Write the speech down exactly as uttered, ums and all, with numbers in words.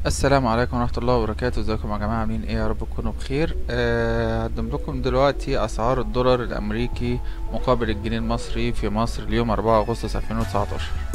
السلام عليكم ورحمة الله وبركاته. ازيكم يا جماعة؟ عاملين ايه؟ يا رب تكونوا بخير. أه هقدم لكم دلوقتي اسعار الدولار الامريكي مقابل الجنيه المصري في مصر اليوم أربعة اغسطس ألفين وتسعتاشر.